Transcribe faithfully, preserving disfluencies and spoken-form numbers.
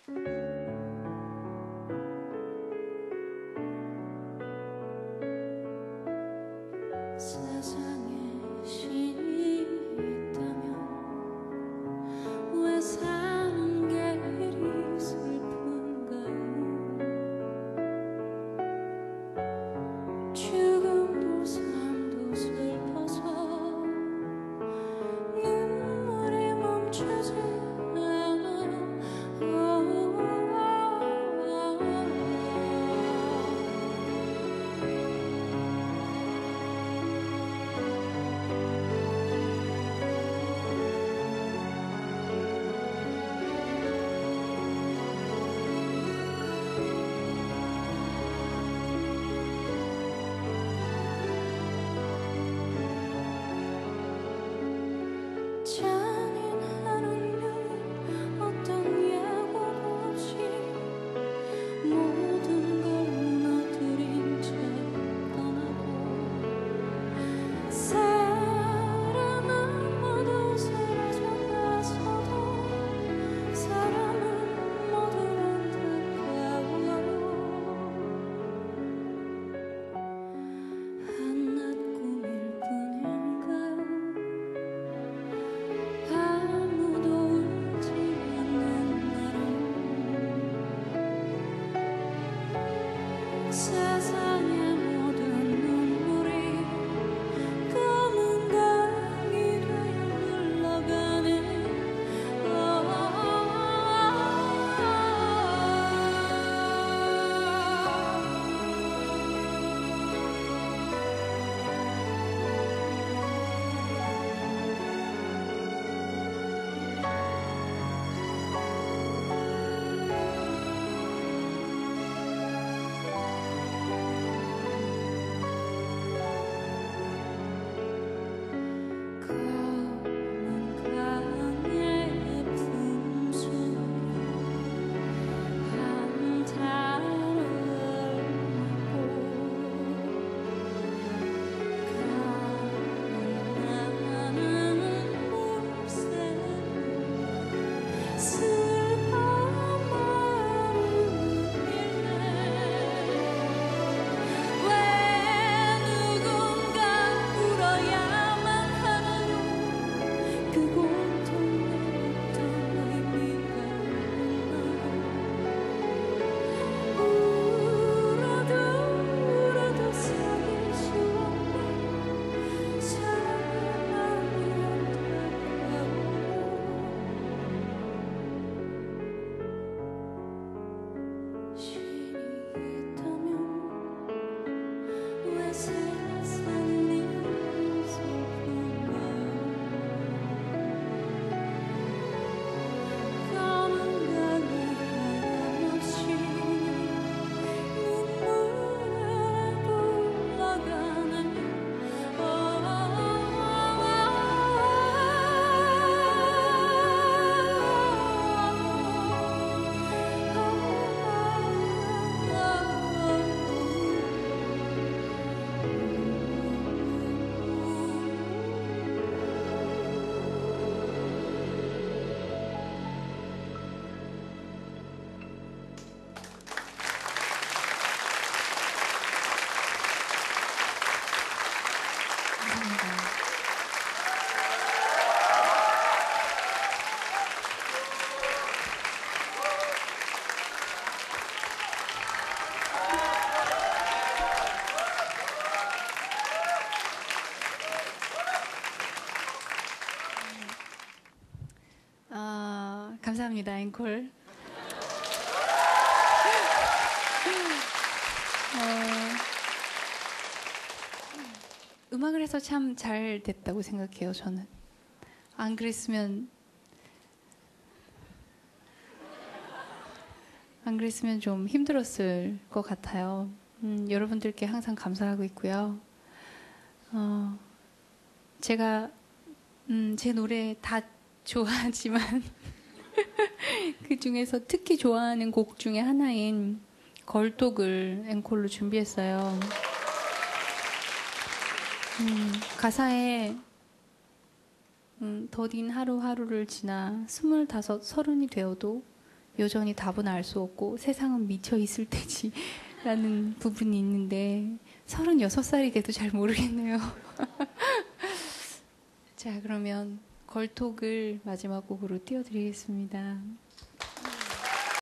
감사합니다. 앵콜. 어, 음악을 해서 참 잘 됐다고 생각해요. 저는 안 그랬으면 안 그랬으면 좀 힘들었을 것 같아요. 음, 여러분들께 항상 감사하고 있고요. 어, 제가 음, 제 노래 다 좋아하지만 그 중에서 특히 좋아하는 곡 중에 하나인 걸독을 앵콜로 준비했어요. 음, 가사에 음, 더딘 하루하루를 지나 스물다섯, 서른이 되어도 여전히 답은 알 수 없고 세상은 미쳐 있을 테지라는 부분이 있는데 서른여섯 살이 돼도 잘 모르겠네요. 자, 그러면 걸톡을 마지막 곡으로 띄워드리겠습니다.